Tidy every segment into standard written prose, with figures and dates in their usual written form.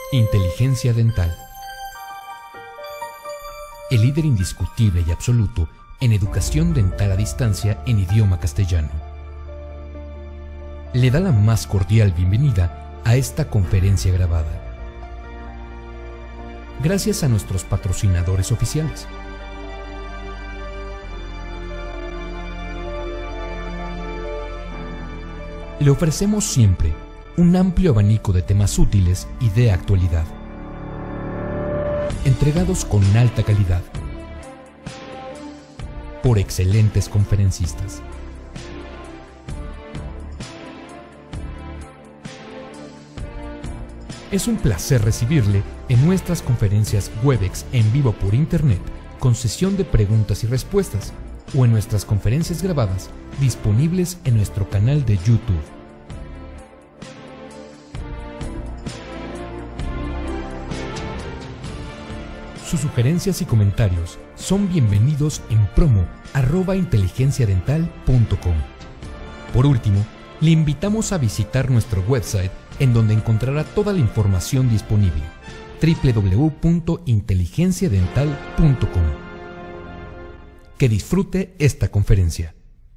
Inteligencia dental. El líder indiscutible y absoluto en educación dental a distancia en idioma castellano. Le da la más cordial bienvenida a esta conferencia grabada. Gracias a nuestros patrocinadores oficiales. Le ofrecemos siempre un amplio abanico de temas útiles y de actualidad, entregados con alta calidad, por excelentes conferencistas. Es un placer recibirle en nuestras conferencias Webex en vivo por Internet, con sesión de preguntas y respuestas, o en nuestras conferencias grabadas disponibles en nuestro canal de YouTube. Sus sugerencias y comentarios son bienvenidos en promo@inteligenciadental.com. Por último, le invitamos a visitar nuestro website, en donde encontrará toda la información disponible: www.inteligenciadental.com. Que disfrute esta conferencia.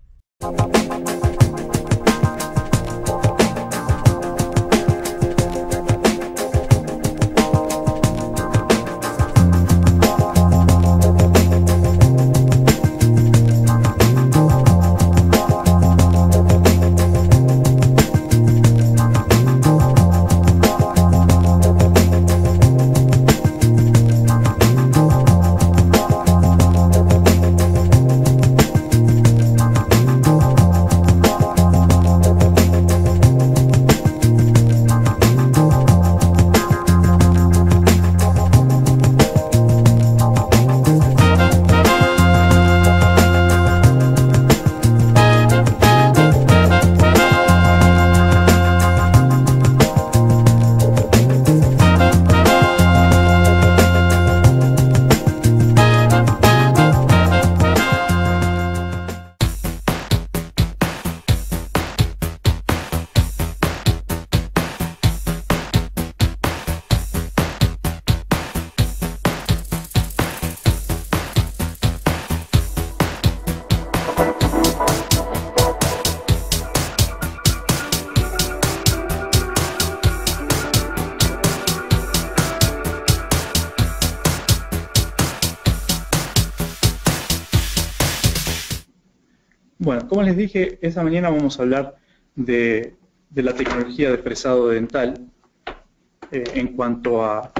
Bueno, como les dije, esta mañana vamos a hablar de la tecnología de fresado dental en cuanto al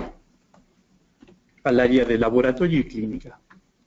área de laboratorio y clínica.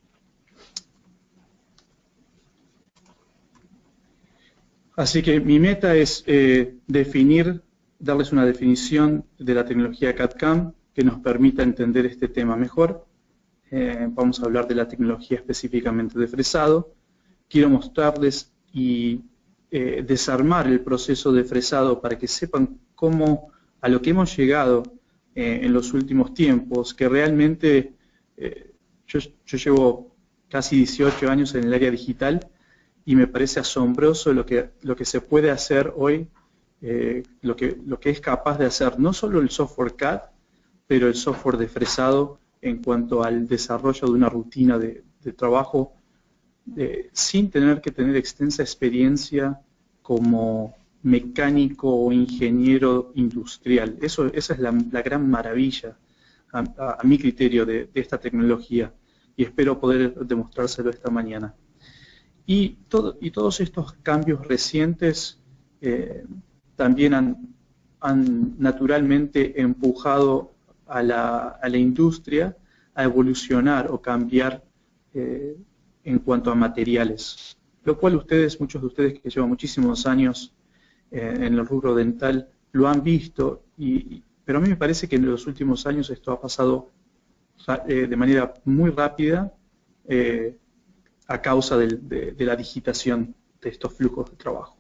Así que mi meta es darles una definición de la tecnología CAD/CAM que nos permita entender este tema mejor. Vamos a hablar de la tecnología específicamente de fresado. Quiero mostrarles y desarmar el proceso de fresado para que sepan a lo que hemos llegado en los últimos tiempos, que realmente yo llevo casi 18 años en el área digital y me parece asombroso lo que se puede hacer hoy, lo que es capaz de hacer no solo el software CAD, pero el software de fresado en cuanto al desarrollo de una rutina de trabajo sin tener que tener extensa experiencia como mecánico o ingeniero industrial. Esa es la gran maravilla, a mi criterio, de esta tecnología, y espero poder demostrárselo esta mañana. Y todos estos cambios recientes también han naturalmente empujado a la industria a evolucionar o cambiar en cuanto a materiales, lo cual muchos de ustedes que llevan muchísimos años en el rubro dental lo han visto, pero a mí me parece que en los últimos años esto ha pasado de manera muy rápida a causa de la digitación de estos flujos de trabajo.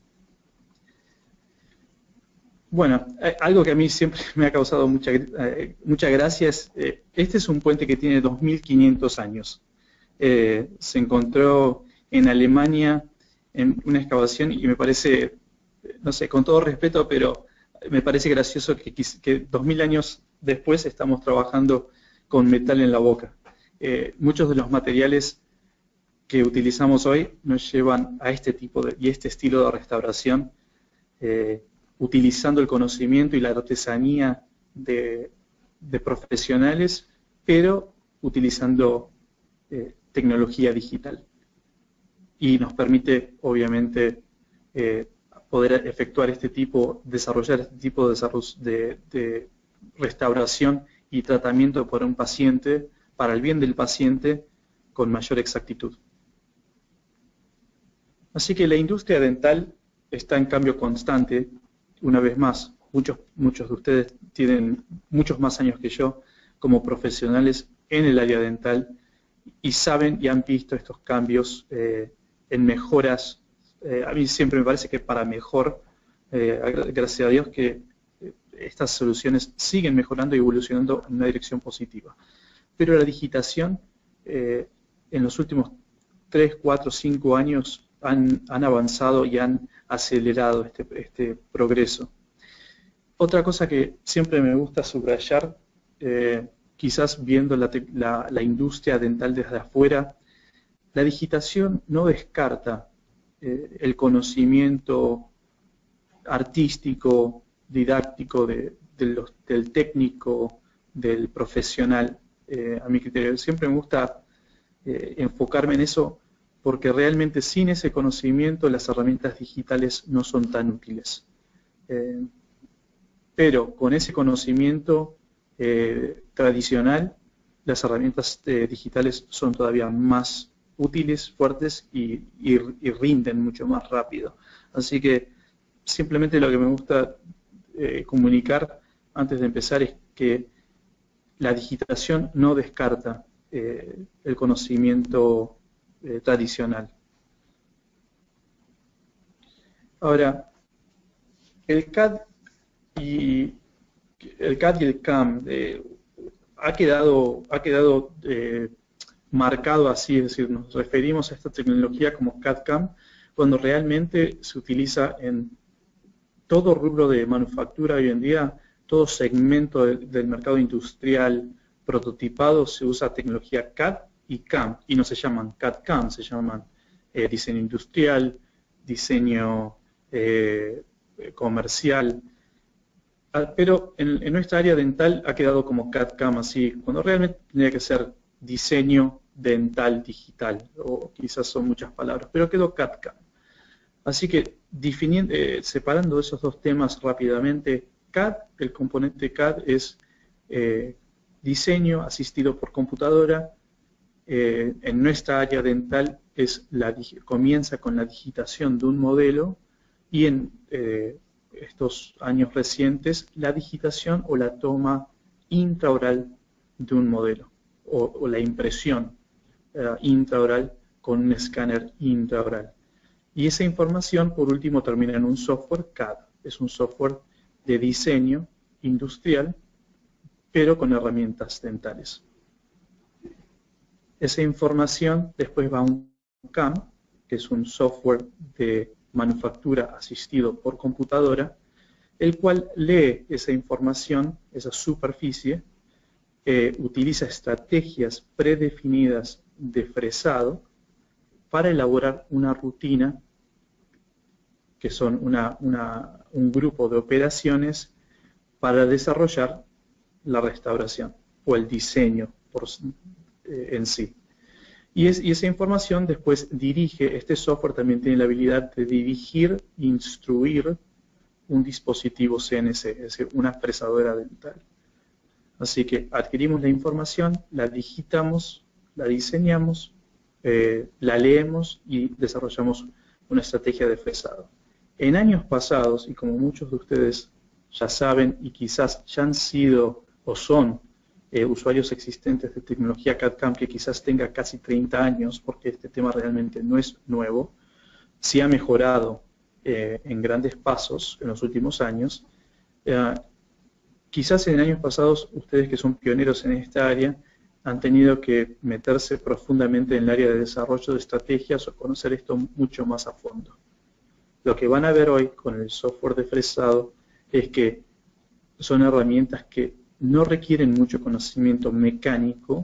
Bueno, algo que a mí siempre me ha causado mucha gracia es, este es un puente que tiene 2500 años. Se encontró en Alemania en una excavación y me parece, no sé, con todo respeto, pero me parece gracioso que 2000 años después estamos trabajando con metal en la boca. Muchos de los materiales que utilizamos hoy nos llevan a este tipo y este estilo de restauración, utilizando el conocimiento y la artesanía de profesionales, pero utilizando tecnología digital. Y nos permite, obviamente, poder efectuar desarrollar este tipo de restauración y tratamiento por un paciente, para el bien del paciente, con mayor exactitud. Así que la industria dental está en cambio constante. Una vez más, muchos de ustedes tienen muchos más años que yo como profesionales en el área dental y saben y han visto estos cambios en mejoras. A mí siempre me parece que para mejor, gracias a Dios que estas soluciones siguen mejorando y evolucionando en una dirección positiva. Pero la digitación en los últimos 3, 4, 5 años han avanzado y han acelerado este progreso. Otra cosa que siempre me gusta subrayar, quizás viendo la industria dental desde afuera, la digitación no descarta el conocimiento artístico, didáctico del técnico, del profesional. A mi criterio, siempre me gusta enfocarme en eso, porque realmente sin ese conocimiento las herramientas digitales no son tan útiles. Pero con ese conocimiento tradicional, las herramientas digitales son todavía más útiles, fuertes y rinden mucho más rápido. Así que simplemente lo que me gusta comunicar antes de empezar es que la digitación no descarta el conocimiento tradicional. Ahora, el CAD y el CAM ha quedado marcado así, es decir, nos referimos a esta tecnología como CAD-CAM cuando realmente se utiliza en todo rubro de manufactura hoy en día, todo segmento del mercado industrial prototipado se usa tecnología CAD y CAM, y no se llaman CAD-CAM, se llaman diseño industrial, diseño comercial, pero en nuestra área dental ha quedado como CAD-CAM así, cuando realmente tendría que ser diseño dental digital, o quizás son muchas palabras, pero quedó CAD-CAM. Así que separando esos dos temas rápidamente, CAD, el componente CAD es diseño asistido por computadora. En nuestra área dental comienza con la digitación de un modelo y en estos años recientes la digitación o la toma intraoral de un modelo o la impresión intraoral con un escáner intraoral. Y esa información por último termina en un software CAD, es un software de diseño industrial pero con herramientas dentales. Esa información después va a un CAM, que es un software de manufactura asistido por computadora, el cual lee esa información, esa superficie, utiliza estrategias predefinidas de fresado para elaborar una rutina, que son un grupo de operaciones para desarrollar la restauración o el diseño en sí. Y esa información después este software también tiene la habilidad de dirigir, instruir un dispositivo CNC, es decir, una fresadora dental. Así que adquirimos la información, la digitamos, la diseñamos, la leemos y desarrollamos una estrategia de fresado. En años pasados, y como muchos de ustedes ya saben y quizás ya han sido o son usuarios existentes de tecnología CAD-CAM que quizás tenga casi 30 años, porque este tema realmente no es nuevo, sí ha mejorado en grandes pasos en los últimos años. Quizás en años pasados ustedes que son pioneros en esta área han tenido que meterse profundamente en el área de desarrollo de estrategias o conocer esto mucho más a fondo. Lo que van a ver hoy con el software de fresado es que son herramientas que no requieren mucho conocimiento mecánico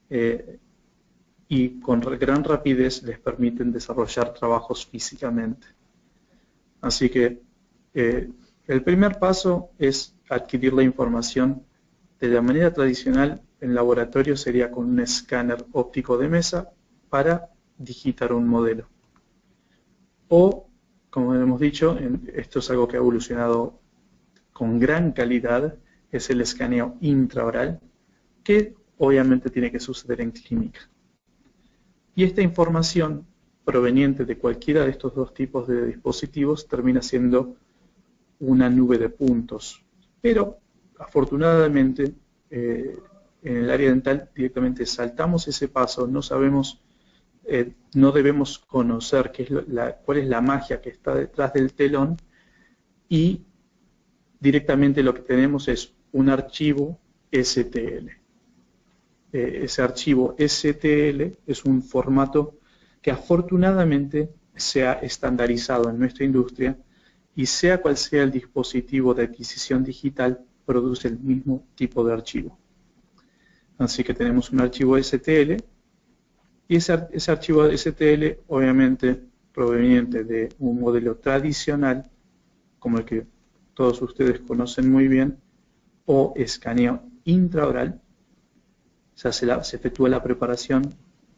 y con gran rapidez les permiten desarrollar trabajos físicamente. Así que el primer paso es adquirir la información de la manera tradicional. En laboratorio sería con un escáner óptico de mesa para digitar un modelo. O, como hemos dicho, esto es algo que ha evolucionado con gran calidad, es el escaneo intraoral, que obviamente tiene que suceder en clínica. Y esta información proveniente de cualquiera de estos dos tipos de dispositivos termina siendo una nube de puntos. Pero, afortunadamente, en el área dental directamente saltamos ese paso, no sabemos, no debemos conocer cuál es la magia que está detrás del telón, y directamente lo que tenemos es un archivo STL. Ese archivo STL es un formato que afortunadamente se ha estandarizado en nuestra industria, y sea cual sea el dispositivo de adquisición digital, produce el mismo tipo de archivo. Así que tenemos un archivo STL, y ese archivo STL, obviamente proveniente de un modelo tradicional, como el que todos ustedes conocen muy bien, o escaneo intraoral. Se efectúa la preparación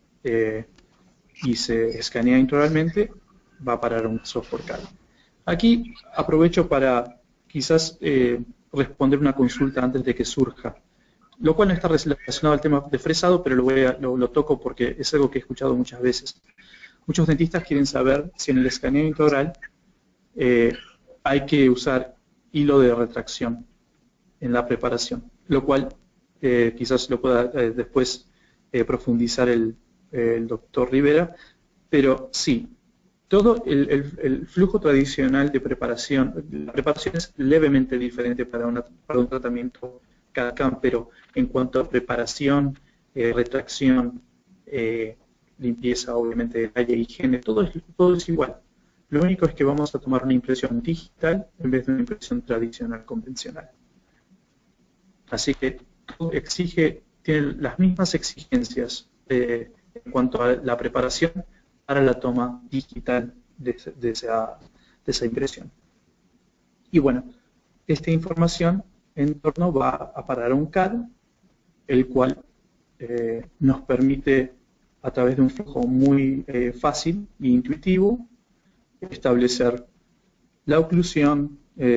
y se escanea intraoralmente, va a parar un software CAD. Aquí aprovecho para quizás responder una consulta antes de que surja, lo cual no está relacionado al tema de fresado, pero lo toco porque es algo que he escuchado muchas veces. Muchos dentistas quieren saber si en el escaneo intraoral hay que usar hilo de retracción en la preparación, lo cual quizás lo pueda después profundizar el doctor Rivera, pero sí, todo el flujo tradicional de preparación, la preparación es levemente diferente para un tratamiento CAD/CAM, pero en cuanto a preparación, retracción, limpieza, obviamente, detalle, higiene, todo es igual. Lo único es que vamos a tomar una impresión digital en vez de una impresión tradicional convencional. Así que todo tiene las mismas exigencias en cuanto a la preparación para la toma digital de esa impresión. Y bueno, esta información en torno va a parar a un CAD, el cual nos permite, a través de un flujo muy fácil e intuitivo, establecer la oclusión,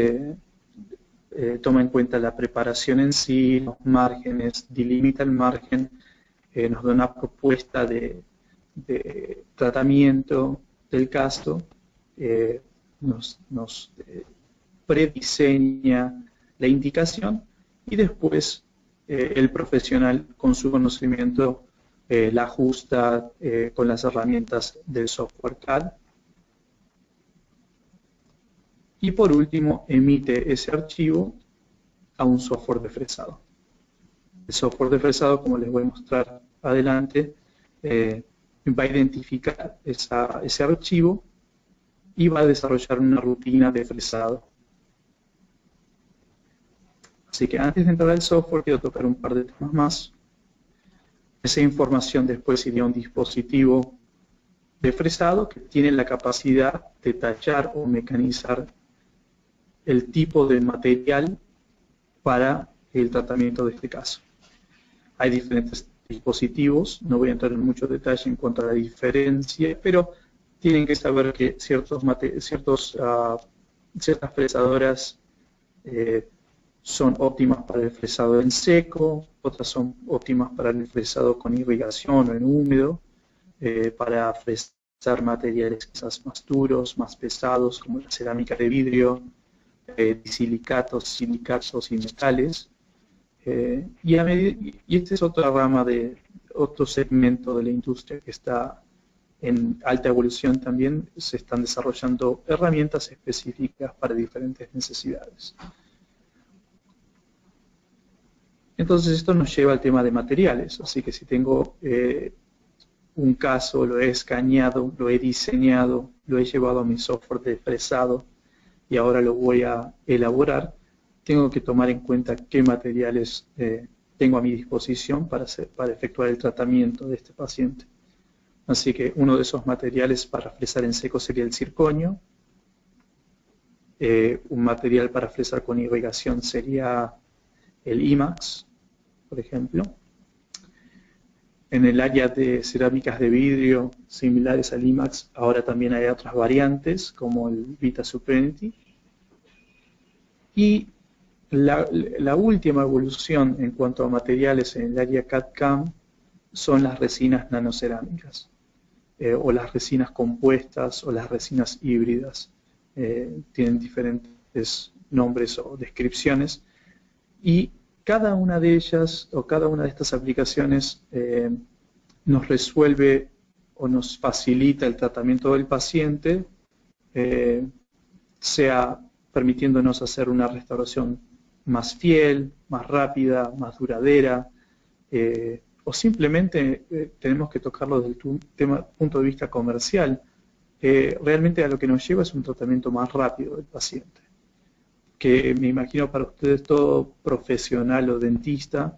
toma en cuenta la preparación en sí, los márgenes, delimita el margen, nos da una propuesta de tratamiento del caso, nos prediseña la indicación, y después el profesional con su conocimiento la ajusta con las herramientas del software CAD. Y por último, emite ese archivo a un software de fresado. El software de fresado, como les voy a mostrar adelante, va a identificar ese archivo y va a desarrollar una rutina de fresado. Así que antes de entrar al software, quiero tocar un par de temas más. Esa información después iría a un dispositivo de fresado que tiene la capacidad de tallar o mecanizar el tipo de material para el tratamiento de este caso. Hay diferentes dispositivos, no voy a entrar en mucho detalle en cuanto a la diferencia, pero tienen que saber que ciertas fresadoras son óptimas para el fresado en seco, otras son óptimas para el fresado con irrigación o en húmedo, para fresar materiales quizás más duros, más pesados, como la cerámica de vidrio, silicatos, silicatos y metales. Y esta es otra rama otro segmento de la industria que está en alta evolución también. Se están desarrollando herramientas específicas para diferentes necesidades. Entonces esto nos lleva al tema de materiales, así que si tengo un caso, lo he escaneado, lo he diseñado, lo he llevado a mi software de fresado y ahora lo voy a elaborar, tengo que tomar en cuenta qué materiales tengo a mi disposición para efectuar el tratamiento de este paciente. Así que uno de esos materiales para fresar en seco sería el circonio. Un material para fresar con irrigación sería el IMAX, por ejemplo. En el área de cerámicas de vidrio similares al IMAX, ahora también hay otras variantes, como el Vita Superinity. Y la última evolución en cuanto a materiales en el área CAD/CAM son las resinas nanocerámicas, o las resinas compuestas, o las resinas híbridas. Tienen diferentes nombres o descripciones, y cada una de ellas, o cada una de estas aplicaciones, nos resuelve o nos facilita el tratamiento del paciente, sea permitiéndonos hacer una restauración más fiel, más rápida, más duradera, o simplemente tenemos que tocarlo desde el punto de vista comercial. Realmente a lo que nos lleva es un tratamiento más rápido del paciente, que me imagino para ustedes todo profesional o dentista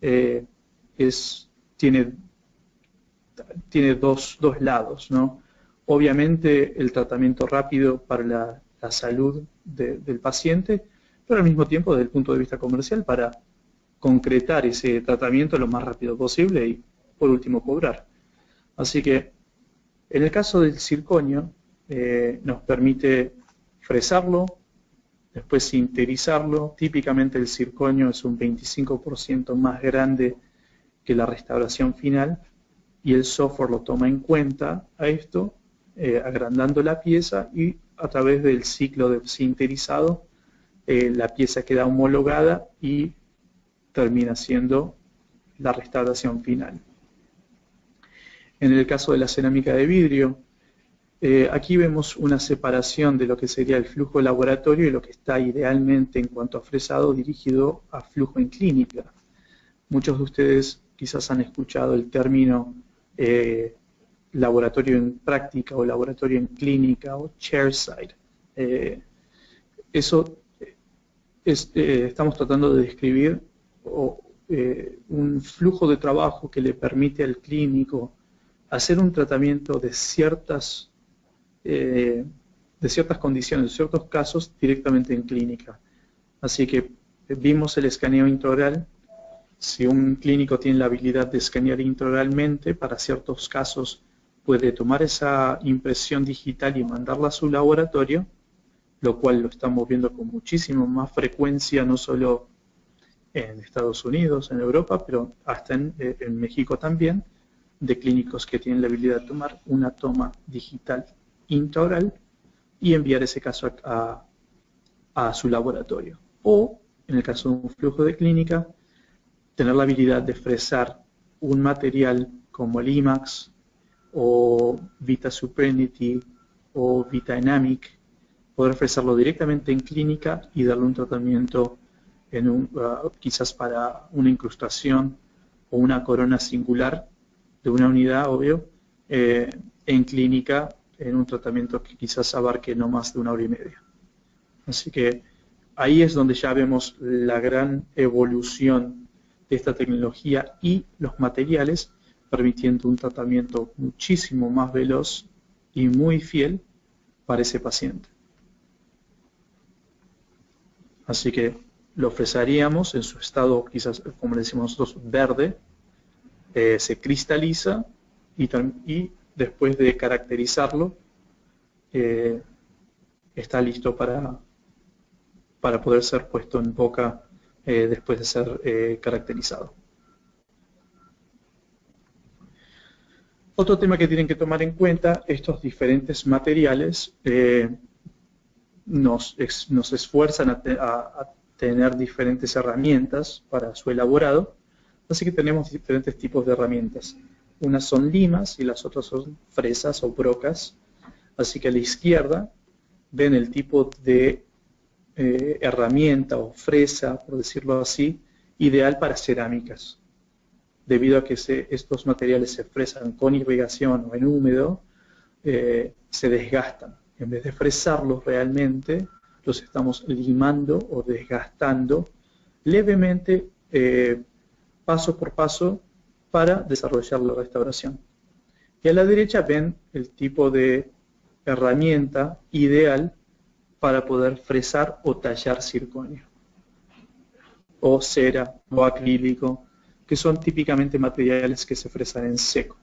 tiene dos lados, ¿no? Obviamente el tratamiento rápido para la salud del paciente, pero al mismo tiempo desde el punto de vista comercial para concretar ese tratamiento lo más rápido posible y por último cobrar. Así que en el caso del circonio nos permite fresarlo, después sinterizarlo. Típicamente el circonio es un 25% más grande que la restauración final, y el software lo toma en cuenta a esto, agrandando la pieza, y a través del ciclo de sinterizado la pieza queda homologada y termina siendo la restauración final. En el caso de la cerámica de vidrio, aquí vemos una separación de lo que sería el flujo laboratorio y lo que está idealmente en cuanto a fresado dirigido a flujo en clínica. Muchos de ustedes quizás han escuchado el término laboratorio en práctica o laboratorio en clínica o chairside. Estamos tratando de describir un flujo de trabajo que le permite al clínico hacer un tratamiento de ciertas condiciones, de ciertos casos, directamente en clínica. Así que vimos el escaneo intraoral. Si un clínico tiene la habilidad de escanear intraoralmente, para ciertos casos puede tomar esa impresión digital y mandarla a su laboratorio, lo cual lo estamos viendo con muchísima más frecuencia, no solo en Estados Unidos, en Europa, pero hasta en México también, de clínicos que tienen la habilidad de tomar una toma digital intraoral y enviar ese caso a su laboratorio. O, en el caso de un flujo de clínica, tener la habilidad de fresar un material como el IMAX o Vita Superinity o Vita Dynamic, poder fresarlo directamente en clínica y darle un tratamiento quizás para una incrustación o una corona singular de una unidad, obvio, en clínica, en un tratamiento que quizás abarque no más de 1 hora y media. Así que ahí es donde ya vemos la gran evolución de esta tecnología y los materiales, permitiendo un tratamiento muchísimo más veloz y muy fiel para ese paciente. Así que lo fresaríamos en su estado, quizás, como le decimos nosotros, verde, se cristaliza y después de caracterizarlo, está listo para poder ser puesto en boca después de ser caracterizado. Otro tema que tienen que tomar en cuenta, estos diferentes materiales nos esfuerzan a tener diferentes herramientas para su elaborado, así que tenemos diferentes tipos de herramientas. Unas son limas y las otras son fresas o brocas, así que a la izquierda ven el tipo de herramienta o fresa, por decirlo así, ideal para cerámicas. Debido a que estos materiales se fresan con irrigación o en húmedo, se desgastan. En vez de fresarlos realmente, los estamos limando o desgastando levemente, paso por paso, para desarrollar la restauración. Y a la derecha ven el tipo de herramienta ideal para poder fresar o tallar circonio, o cera, o acrílico, que son típicamente materiales que se fresan en seco.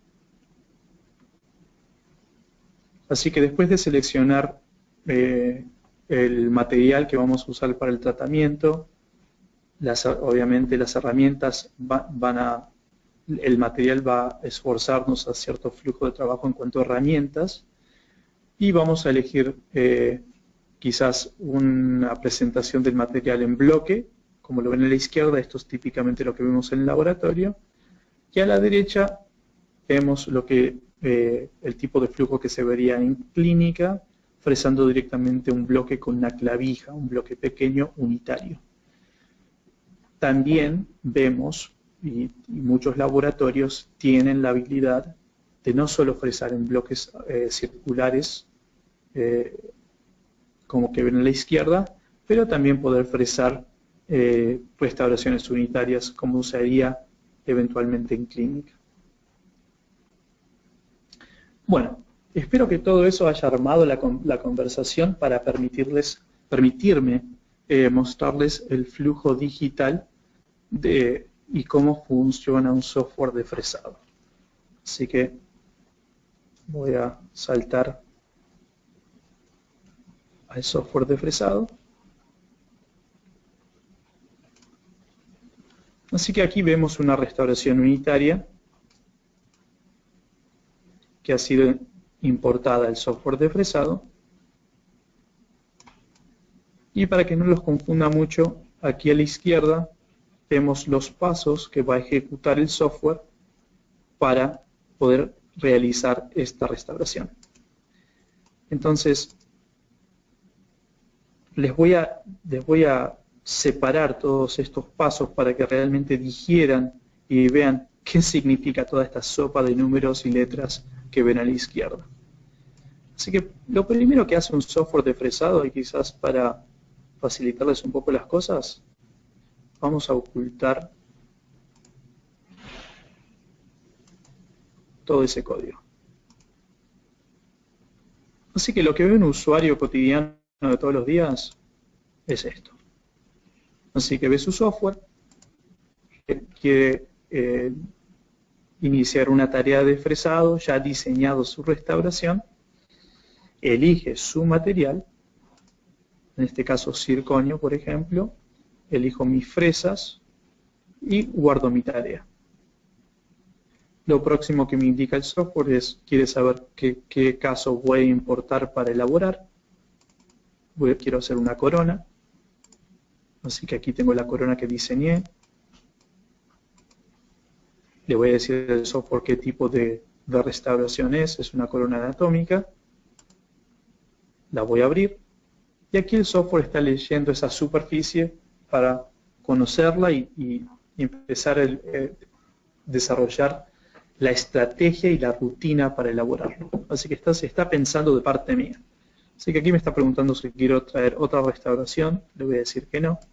Así que después de seleccionar el material que vamos a usar para el tratamiento, obviamente las herramientas el material va a esforzarnos a cierto flujo de trabajo en cuanto a herramientas, y vamos a elegir quizás una presentación del material en bloque, como lo ven a la izquierda. Esto es típicamente lo que vemos en el laboratorio, y a la derecha vemos el tipo de flujo que se vería en clínica, fresando directamente un bloque con una clavija, un bloque pequeño unitario. También vemos, y muchos laboratorios tienen la habilidad de no solo fresar en bloques circulares, como que ven a la izquierda, pero también poder fresar restauraciones unitarias, como usaría eventualmente en clínica. Bueno, espero que todo eso haya armado la conversación para permitirme mostrarles el flujo digital y cómo funciona un software de fresado. Así que voy a saltar al software de fresado. Así que aquí vemos una restauración unitaria que ha sido importada al software de fresado. Y para que no los confunda mucho, aquí a la izquierda vemos los pasos que va a ejecutar el software para poder realizar esta restauración. Entonces, les voy a separar todos estos pasos para que realmente digieran y vean qué significa toda esta sopa de números y letras que ven a la izquierda. Así que lo primero que hace un software de fresado, y quizás para facilitarles un poco las cosas, vamos a ocultar todo ese código. Así que lo que ve un usuario cotidiano de todos los días es esto. Así que ve su software, quiere iniciar una tarea de fresado, ya ha diseñado su restauración, elige su material, en este caso circonio, por ejemplo, elijo mis fresas y guardo mi tarea. Lo próximo que me indica el software es, quiere saber qué caso voy a importar para elaborar. Quiero hacer una corona, así que aquí tengo la corona que diseñé. Le voy a decir al software qué tipo de restauración es una corona anatómica. La voy a abrir, y aquí el software está leyendo esa superficie para conocerla y empezar a desarrollar la estrategia y la rutina para elaborarlo. Así que se está pensando de parte mía. Así que aquí me está preguntando si quiero traer otra restauración. Le voy a decir que no.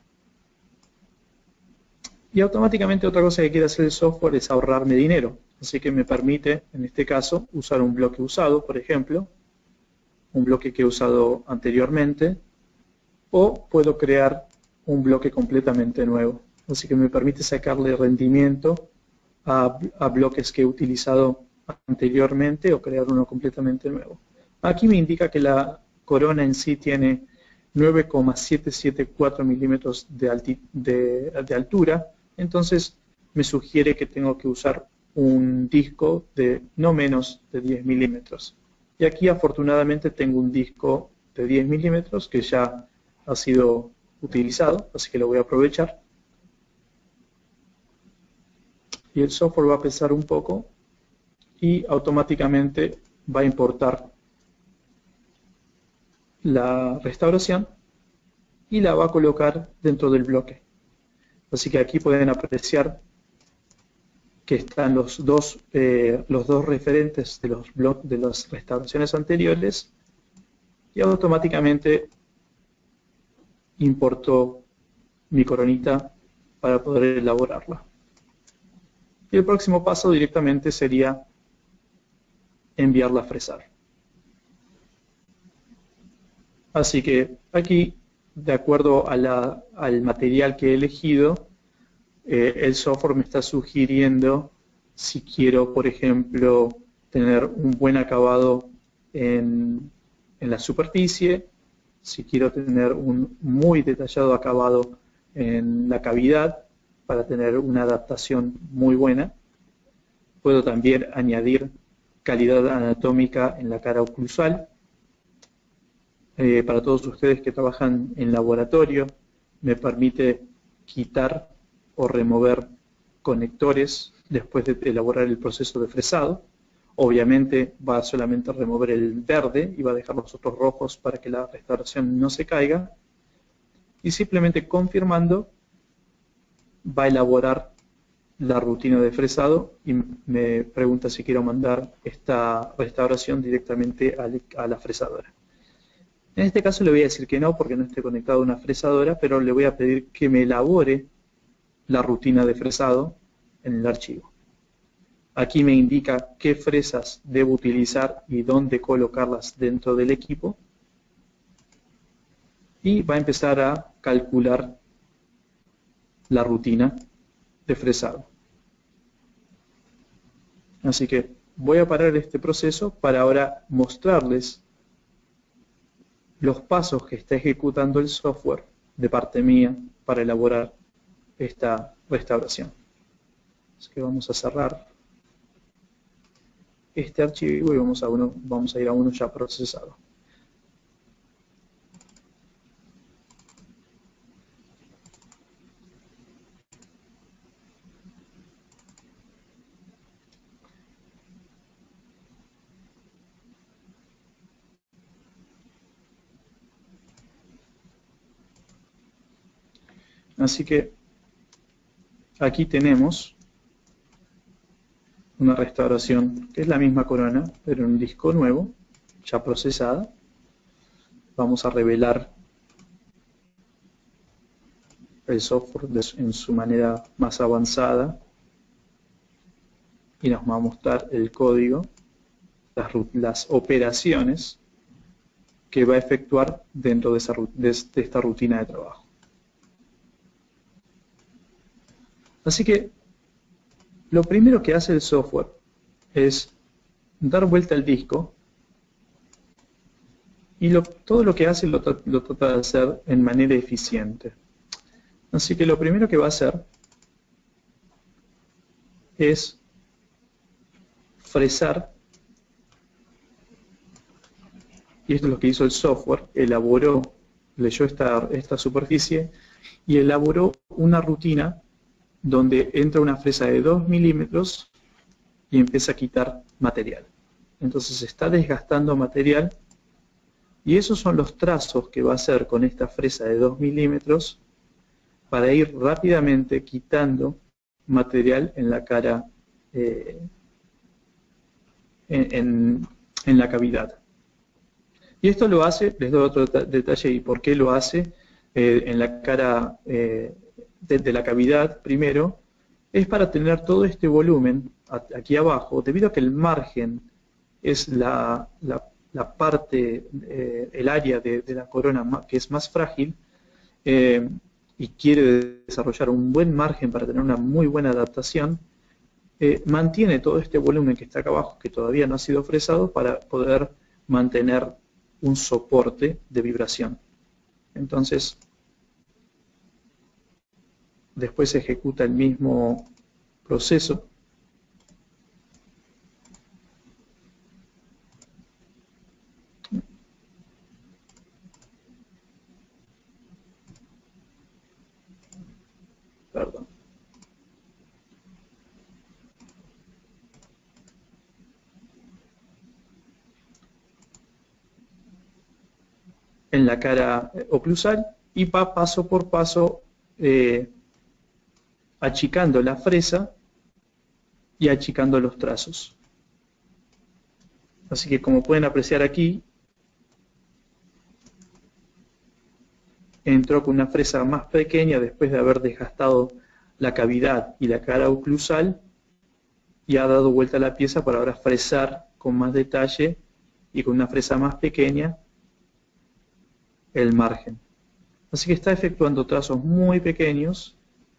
Y automáticamente otra cosa que quiere hacer el software es ahorrarme dinero. Así que me permite, en este caso, usar un bloque usado, por ejemplo, un bloque que he usado anteriormente, o puedo crear un bloque completamente nuevo. Así que me permite sacarle rendimiento a bloques que he utilizado anteriormente o crear uno completamente nuevo. Aquí me indica que la corona en sí tiene 9,774 milímetros de altura, entonces me sugiere que tengo que usar un disco de no menos de 10 milímetros. Y aquí afortunadamente tengo un disco de 10 milímetros que ya ha sido utilizado, así que lo voy a aprovechar. Y el software va a pensar un poco y automáticamente va a importar la restauración y la va a colocar dentro del bloque. Así que aquí pueden apreciar que están los dos referentes de los bloques de las restauraciones anteriores, y automáticamente importo mi coronita para poder elaborarla. Y el próximo paso directamente sería enviarla a fresar. Así que aquí, de acuerdo al material que he elegido, el software me está sugiriendo si quiero, por ejemplo, tener un buen acabado en la superficie, si quiero tener un muy detallado acabado en la cavidad para tener una adaptación muy buena. Puedo también añadir calidad anatómica en la cara oclusal. Para todos ustedes que trabajan en laboratorio, me permite quitar o remover conectores después de elaborar el proceso de fresado. Obviamente va solamente a remover el verde y va a dejar los otros rojos para que la restauración no se caiga. Y simplemente confirmando, va a elaborar la rutina de fresado y me pregunta si quiero mandar esta restauración directamente a la fresadora. En este caso le voy a decir que no porque no estoy conectado a una fresadora, pero le voy a pedir que me elabore la rutina de fresado en el archivo. Aquí me indica qué fresas debo utilizar y dónde colocarlas dentro del equipo. Y va a empezar a calcular la rutina de fresado. Así que voy a parar este proceso para ahora mostrarles los pasos que está ejecutando el software de parte mía para elaborar esta restauración. Así que vamos a cerrar este archivo y vamos a ir a uno ya procesado. Así que aquí tenemos una restauración que es la misma corona, pero en un disco nuevo, ya procesada. Vamos a revelar el software en su manera más avanzada y nos va a mostrar el código, las operaciones que va a efectuar dentro de esta rutina de trabajo. Así que lo primero que hace el software es dar vuelta al disco y todo lo que hace lo trata de hacer en manera eficiente. Así que lo primero que va a hacer es fresar, y esto es lo que hizo el software, leyó esta superficie y elaboró una rutina donde entra una fresa de 2 milímetros y empieza a quitar material. Entonces se está desgastando material y esos son los trazos que va a hacer con esta fresa de 2 milímetros para ir rápidamente quitando material en la cara, en la cavidad. Y esto lo hace, les doy otro detalle y por qué lo hace en la cara de la cavidad primero, es para tener todo este volumen aquí abajo, debido a que el margen es la parte, el área de la corona que es más frágil y quiere desarrollar un buen margen para tener una muy buena adaptación, mantiene todo este volumen que está acá abajo, que todavía no ha sido fresado, para poder mantener un soporte de vibración. Entonces, después se ejecuta el mismo proceso. Perdón. En la cara oclusal y va paso por paso achicando la fresa y achicando los trazos. Así que como pueden apreciar aquí, entró con una fresa más pequeña después de haber desgastado la cavidad y la cara oclusal y ha dado vuelta a la pieza para ahora fresar con más detalle y con una fresa más pequeña el margen. Así que está efectuando trazos muy pequeños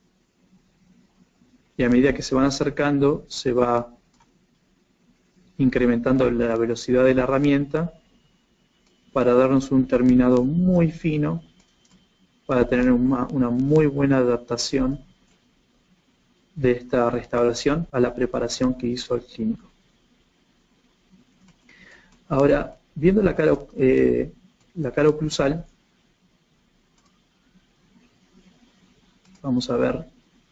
y a medida que se van acercando se va incrementando la velocidad de la herramienta para darnos un terminado muy fino, para tener una muy buena adaptación de esta restauración a la preparación que hizo el clínico. Ahora, viendo la cara oclusal, vamos a ver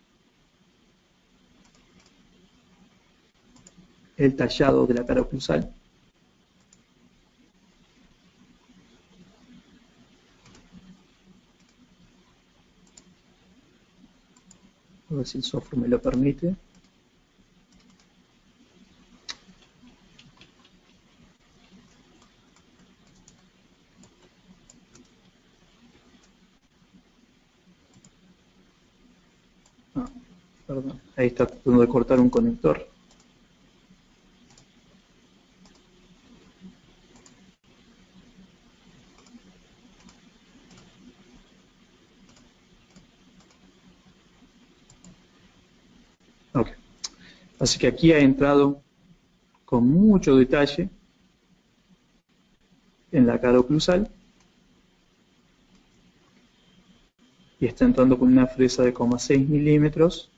el tallado de la cara oclusal. A ver si el software me lo permite. Perdón, ahí está tratando de cortar un conector. Ok. Así que aquí ha entrado con mucho detalle en la cara oclusal y está entrando con una fresa de 0,6 milímetros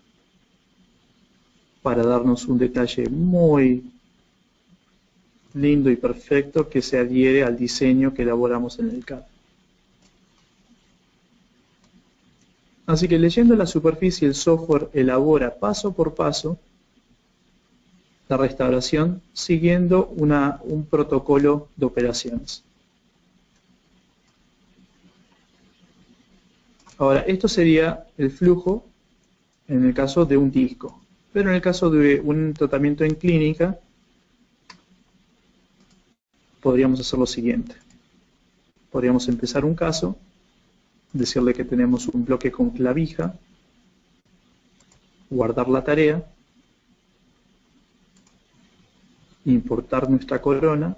para darnos un detalle muy lindo y perfecto que se adhiere al diseño que elaboramos en el CAD. Así que leyendo la superficie, el software elabora paso por paso la restauración siguiendo un protocolo de operaciones. Ahora, esto sería el flujo en el caso de un disco, pero en el caso de un tratamiento en clínica podríamos hacer lo siguiente. Podríamos empezar un caso, decirle que tenemos un bloque con clavija, guardar la tarea, importar nuestra corona,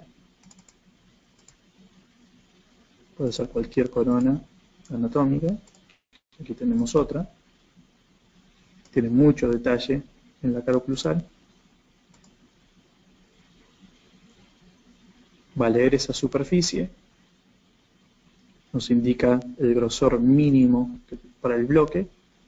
puede ser cualquier corona anatómica, aquí tenemos otra, tiene mucho detalle en la cara oclusal, va a leer esa superficie, nos indica el grosor mínimo para el bloque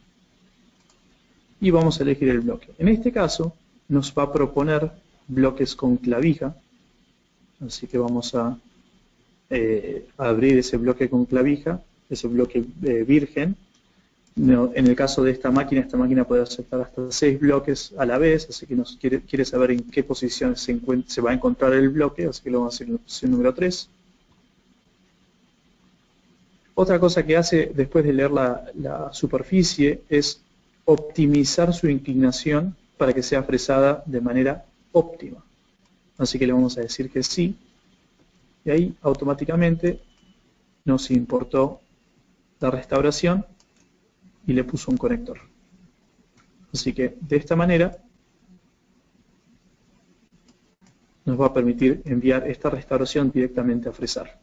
y vamos a elegir el bloque. En este caso nos va a proponer bloques con clavija, así que vamos a abrir ese bloque con clavija, ese bloque virgen. No, en el caso de esta máquina puede aceptar hasta 6 bloques a la vez, así que nos quiere saber en qué posición se va a encontrar el bloque, así que lo vamos a hacer en la posición número 3. Otra cosa que hace después de leer la superficie es optimizar su inclinación para que sea fresada de manera óptima. Así que le vamos a decir que sí, y ahí automáticamente nos importó la restauración y le puso un conector. Así que de esta manera nos va a permitir enviar esta restauración directamente a fresar.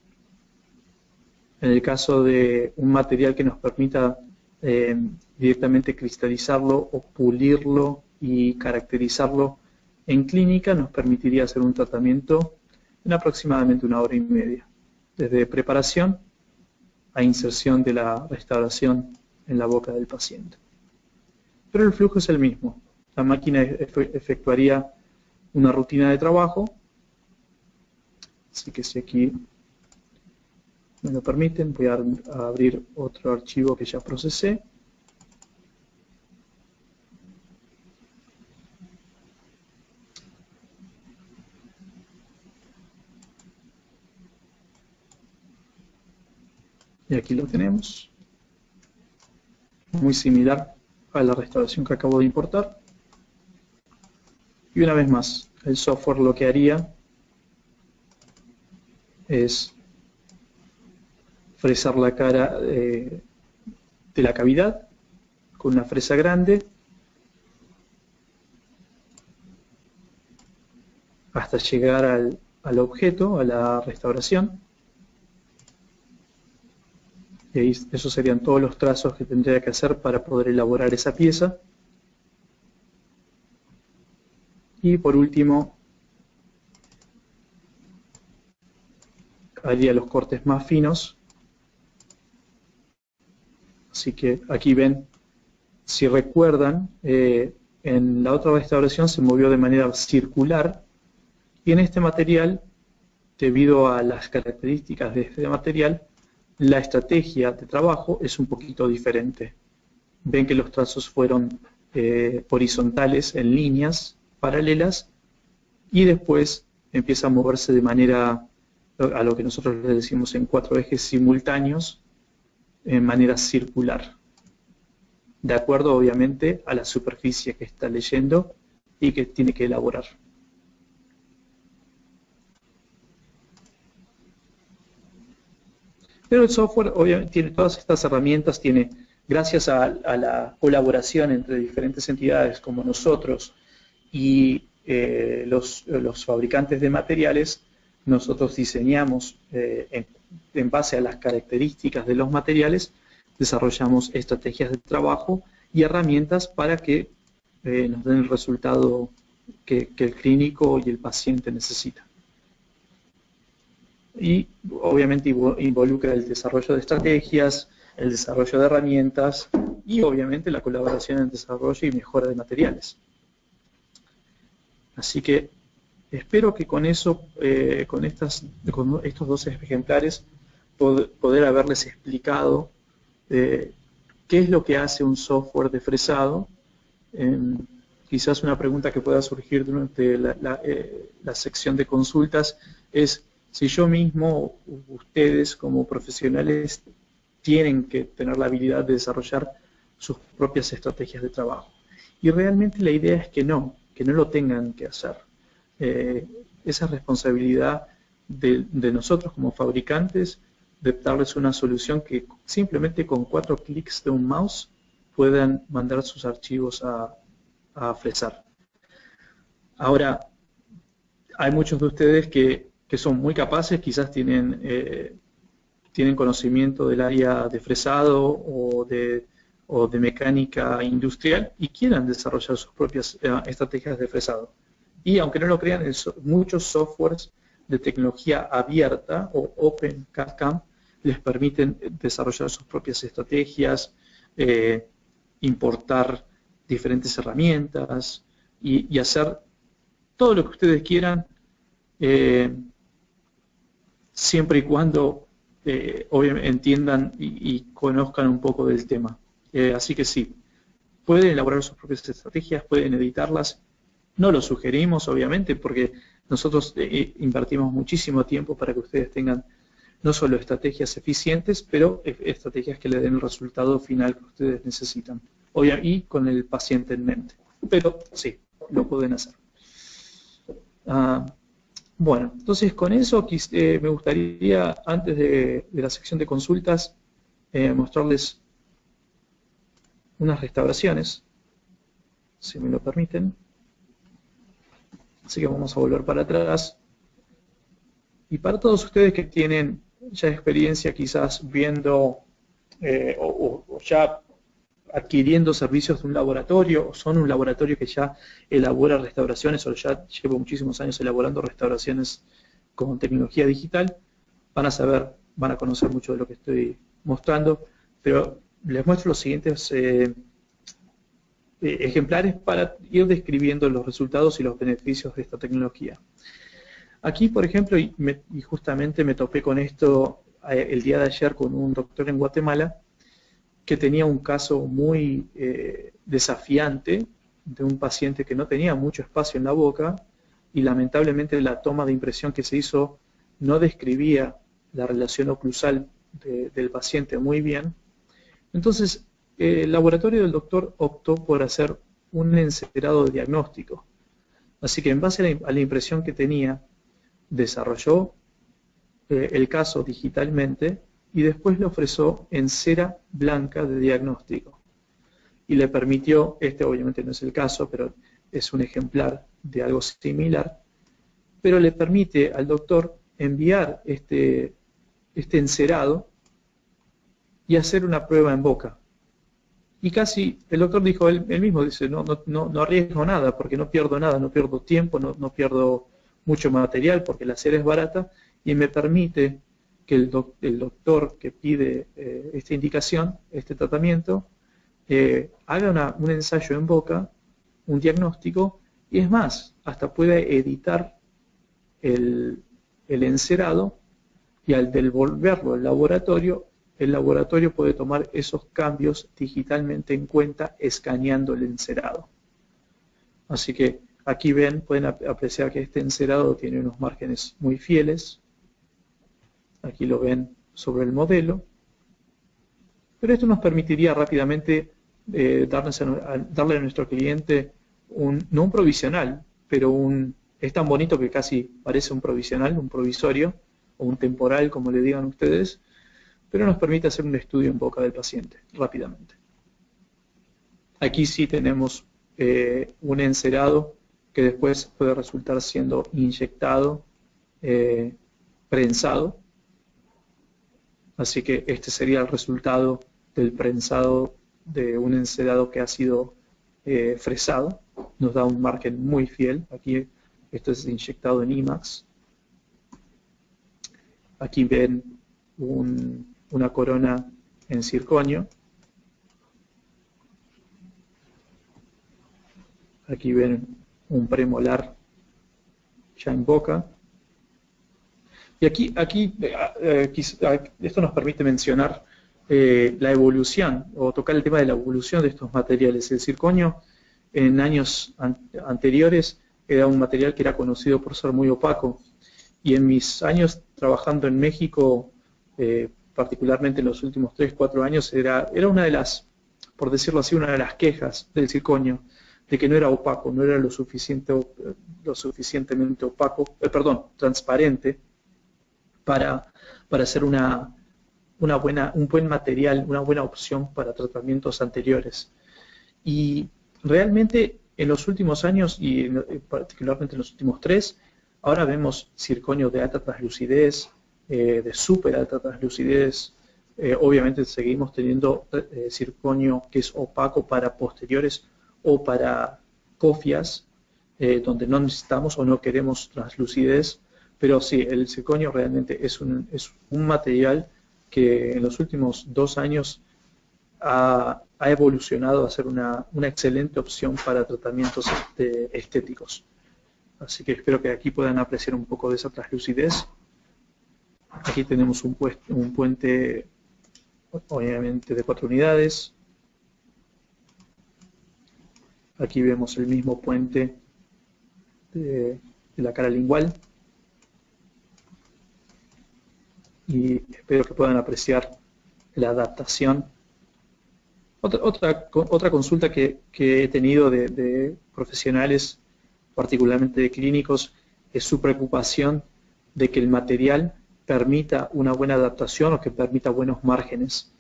En el caso de un material que nos permita directamente cristalizarlo o pulirlo y caracterizarlo en clínica, nos permitiría hacer un tratamiento en aproximadamente 1 hora y media, desde preparación a inserción de la restauración en la boca del paciente. Pero el flujo es el mismo. La máquina efectuaría una rutina de trabajo, así que si aquí me lo permiten, voy a abrir otro archivo que ya procesé. Y aquí lo tenemos. Muy similar a la restauración que acabo de importar. Y una vez más, el software lo que haría es fresar la cara de la cavidad con una fresa grande hasta llegar al objeto, a la restauración. Y ahí, esos serían todos los trazos que tendría que hacer para poder elaborar esa pieza. Y por último, haría los cortes más finos. Así que aquí ven, si recuerdan, en la otra restauración se movió de manera circular, y en este material, debido a las características de este material, la estrategia de trabajo es un poquito diferente. Ven que los trazos fueron horizontales en líneas paralelas, y después empieza a moverse de manera, a lo que nosotros le decimos en 4 ejes simultáneos, en manera circular, de acuerdo obviamente a la superficie que está leyendo y que tiene que elaborar. Pero el software obviamente tiene todas estas herramientas, tiene, gracias a la colaboración entre diferentes entidades como nosotros y los fabricantes de materiales, nosotros diseñamos en base a las características de los materiales, desarrollamos estrategias de trabajo y herramientas para que nos den el resultado que el clínico y el paciente necesita. Y obviamente involucra el desarrollo de estrategias, el desarrollo de herramientas y obviamente la colaboración en desarrollo y mejora de materiales. Así que espero que con eso, con estos 2 ejemplares, poder haberles explicado qué es lo que hace un software de fresado. Quizás una pregunta que pueda surgir durante la sección de consultas es si yo mismo, ustedes como profesionales, tienen que tener la habilidad de desarrollar sus propias estrategias de trabajo. Y realmente la idea es que no lo tengan que hacer. Esa responsabilidad de nosotros como fabricantes, de darles una solución que simplemente con 4 clics de un mouse puedan mandar sus archivos a fresar. Ahora, hay muchos de ustedes que son muy capaces, quizás tienen conocimiento del área de fresado o de mecánica industrial y quieran desarrollar sus propias estrategias de fresado. Y aunque no lo crean, muchos softwares de tecnología abierta o Open CAD/CAM les permiten desarrollar sus propias estrategias, importar diferentes herramientas y hacer todo lo que ustedes quieran, siempre y cuando obviamente entiendan y conozcan un poco del tema. Así que sí, pueden elaborar sus propias estrategias, pueden editarlas. No lo sugerimos, obviamente, porque nosotros invertimos muchísimo tiempo para que ustedes tengan no solo estrategias eficientes, pero estrategias que le den el resultado final que ustedes necesitan. Y con el paciente en mente. Pero sí, lo pueden hacer. Bueno, entonces con eso me gustaría, antes de la sección de consultas, mostrarles unas restauraciones, si me lo permiten. Así que vamos a volver para atrás. Y para todos ustedes que tienen ya experiencia quizás viendo o ya adquiriendo servicios de un laboratorio, o son un laboratorio que ya elabora restauraciones, o ya llevo muchísimos años elaborando restauraciones con tecnología digital, van a saber, van a conocer mucho de lo que estoy mostrando, pero les muestro los siguientes ejemplares para ir describiendo los resultados y los beneficios de esta tecnología. Aquí, por ejemplo, y justamente me topé con esto el día de ayer con un doctor en Guatemala que tenía un caso muy desafiante de un paciente que no tenía mucho espacio en la boca y lamentablemente la toma de impresión que se hizo no describía la relación oclusal del paciente muy bien. Entonces, el laboratorio del doctor optó por hacer un encerado de diagnóstico. Así que en base a la impresión que tenía, desarrolló el caso digitalmente y después lo fresó en cera blanca de diagnóstico. Y le permitió, este obviamente no es el caso, pero es un ejemplar de algo similar, pero le permite al doctor enviar este encerado y hacer una prueba en boca. Y casi, el doctor dijo, él mismo dice, no arriesgo nada, porque no pierdo nada, no pierdo tiempo, no pierdo mucho material, porque la cera es barata, y me permite que el doctor que pide esta indicación, este tratamiento, haga un ensayo en boca, un diagnóstico, y es más, hasta puede editar el encerado, y al devolverlo al laboratorio, el laboratorio puede tomar esos cambios digitalmente en cuenta escaneando el encerado. Así que aquí pueden apreciar que este encerado tiene unos márgenes muy fieles. Aquí lo ven sobre el modelo. Pero esto nos permitiría rápidamente darle a nuestro cliente no un provisional, pero es tan bonito que casi parece un provisional, un provisorio, o un temporal, como le digan ustedes, pero nos permite hacer un estudio en boca del paciente rápidamente. Aquí sí tenemos un encerado que después puede resultar siendo inyectado, prensado. Así que este sería el resultado del prensado de un encerado que ha sido fresado. Nos da un margen muy fiel. Aquí esto es inyectado en IMAX. Aquí ven una corona en circonio. Aquí ven un premolar ya en boca. Y aquí esto nos permite mencionar la evolución, o tocar el tema de la evolución de estos materiales. El circonio en años anteriores era un material que era conocido por ser muy opaco. Y en mis años trabajando en México, particularmente en los últimos 3-4 años, era una de las, por decirlo así, una de las quejas del circonio, de que no era opaco, no era lo suficientemente opaco, transparente, para hacer un buen material, una buena opción para tratamientos anteriores. Y realmente en los últimos años, y particularmente en los últimos 3, ahora vemos circonio de alta translucidez, de súper alta translucidez. Obviamente seguimos teniendo circonio que es opaco para posteriores o para cofias, donde no necesitamos o no queremos translucidez. Pero sí, el circonio realmente es un material que en los últimos 2 años ha evolucionado a ser una excelente opción para tratamientos estéticos. Así que espero que aquí puedan apreciar un poco de esa translucidez. Aquí tenemos un puente, obviamente, de 4 unidades. Aquí vemos el mismo puente de la cara lingual. Y espero que puedan apreciar la adaptación. Otra consulta que he tenido de profesionales, particularmente de clínicos, es su preocupación de que el material permita una buena adaptación o que permita buenos márgenes.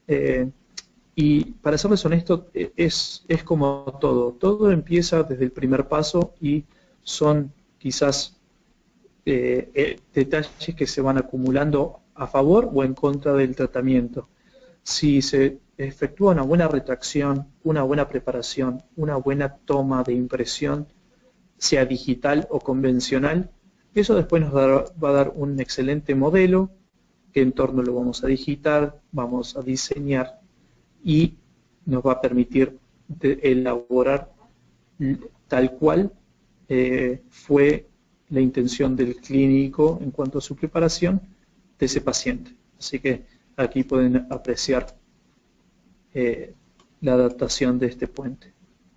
Y para serles honesto, es como todo empieza desde el primer paso y son quizás detalles que se van acumulando a favor o en contra del tratamiento. Si se efectúa una buena retracción, una buena preparación, una buena toma de impresión, sea digital o convencional, eso después nos va a dar un excelente modelo, qué entorno lo vamos a digitar, vamos a diseñar y nos va a permitir elaborar tal cual fue la intención del clínico en cuanto a su preparación de ese paciente. Así que aquí pueden apreciar la adaptación de este puente.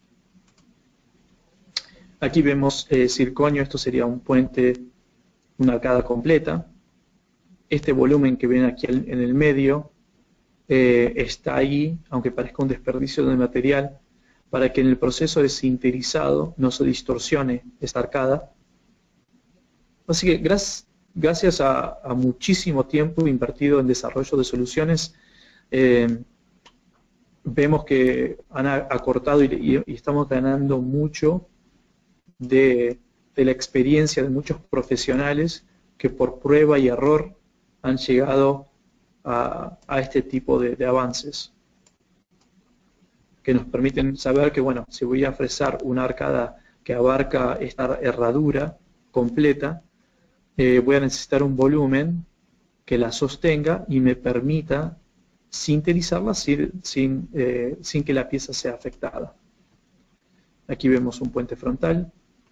Aquí vemos circonio, esto sería un puente, una arcada completa. Este volumen que ven aquí en el medio está ahí, aunque parezca un desperdicio de material, para que en el proceso de sinterizado no se distorsione esta arcada. Así que gracias a muchísimo tiempo invertido en desarrollo de soluciones, vemos que han acortado y estamos ganando mucho de la experiencia de muchos profesionales que por prueba y error han llegado a este tipo de avances, que nos permiten saber que, bueno, si voy a fresar una arcada que abarca esta herradura completa, voy a necesitar un volumen que la sostenga y me permita sinterizarla sin que la pieza sea afectada. Aquí vemos un puente frontal.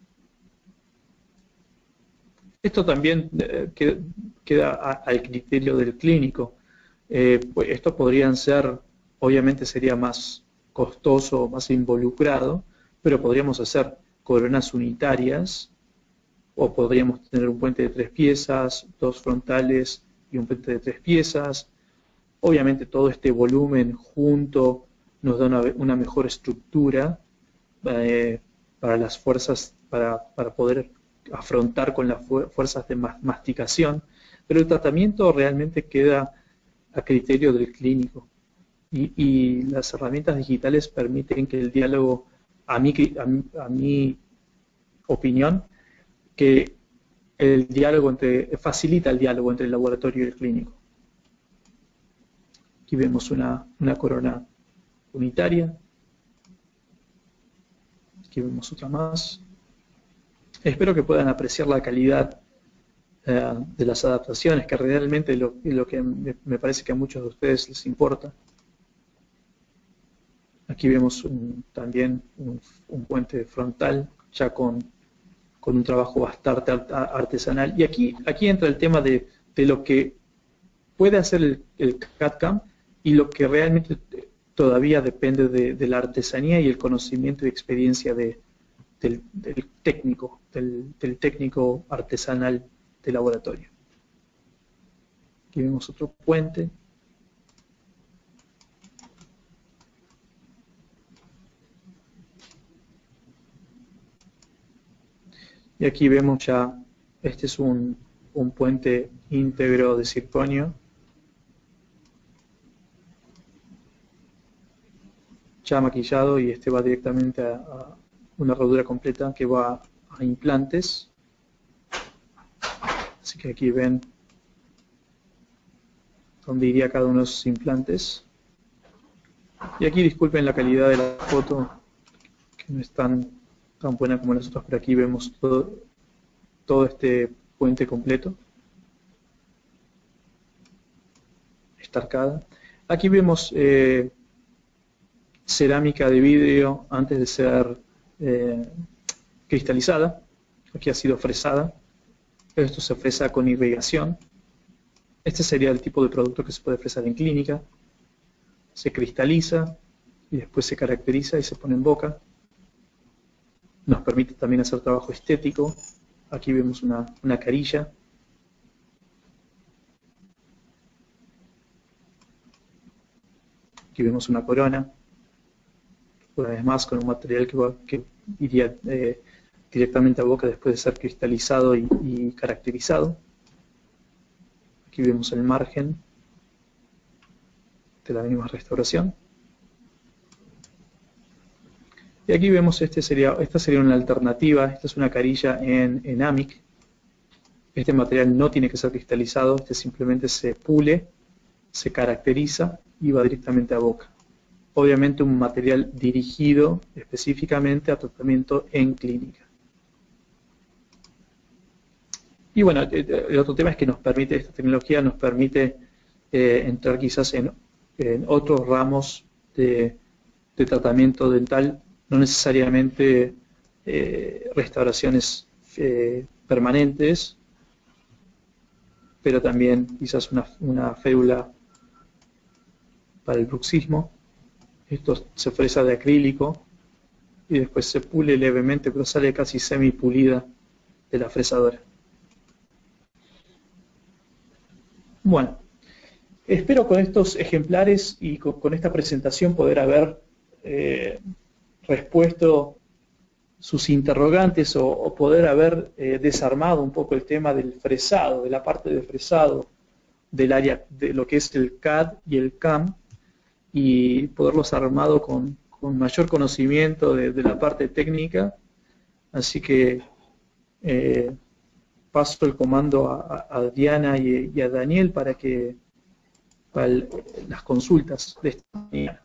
Esto también queda al criterio del clínico. Pues esto podrían ser, obviamente sería más costoso, más involucrado, pero podríamos hacer coronas unitarias, o podríamos tener un puente de 3 piezas, 2 frontales y un puente de 3 piezas. Obviamente todo este volumen junto nos da una mejor estructura para las fuerzas, para poder afrontar con las fuerzas de masticación, pero el tratamiento realmente queda a criterio del clínico. Y las herramientas digitales permiten que el diálogo, a mi opinión, que el diálogo facilita el diálogo entre el laboratorio y el clínico. Aquí vemos una corona unitaria. Aquí vemos otra más. Espero que puedan apreciar la calidad de las adaptaciones, que realmente lo que me parece que a muchos de ustedes les importa. Aquí vemos también un puente frontal, ya con un trabajo bastante artesanal. Y aquí entra el tema de lo que puede hacer el CAD/CAM y lo que realmente todavía depende de la artesanía y el conocimiento y experiencia del técnico artesanal de laboratorio. Aquí vemos otro puente. Y aquí vemos ya, este es un puente íntegro de circonio. Ya maquillado, y este va directamente a una herradura completa que va a implantes. Así que aquí ven dónde iría cada uno de esos implantes. Y aquí disculpen la calidad de la foto, que no es tan buena como las otras, pero aquí vemos todo este puente completo, esta arcada. Aquí vemos cerámica de vidrio antes de ser cristalizada. Aquí ha sido fresada. Esto se fresa con irrigación. Este sería el tipo de producto que se puede fresar en clínica. Se cristaliza y después se caracteriza y se pone en boca. Nos permite también hacer trabajo estético. Aquí vemos una carilla. Aquí vemos una corona. Una vez más con un material que iría directamente a boca después de ser cristalizado y caracterizado. Aquí vemos el margen de la misma restauración. Y aquí vemos, esta sería una alternativa. Esta es una carilla en AMIC. Este material no tiene que ser cristalizado, este simplemente se pule, se caracteriza y va directamente a boca. Obviamente un material dirigido específicamente a tratamiento en clínica. Y bueno, el otro tema es que esta tecnología nos permite entrar quizás en otros ramos de tratamiento dental, no necesariamente restauraciones permanentes, pero también quizás una férula para el bruxismo. Esto se fresa de acrílico y después se pule levemente, pero sale casi semi pulida de la fresadora. Bueno, espero con estos ejemplares y con esta presentación poder haber respuesto sus interrogantes o poder haber desarmado un poco el tema del fresado, de la parte de fresado del área de lo que es el CAD y el CAM, y poderlos armado con mayor conocimiento de la parte técnica. Así que paso el comando a Diana y a Daniel para las consultas de esta mañana.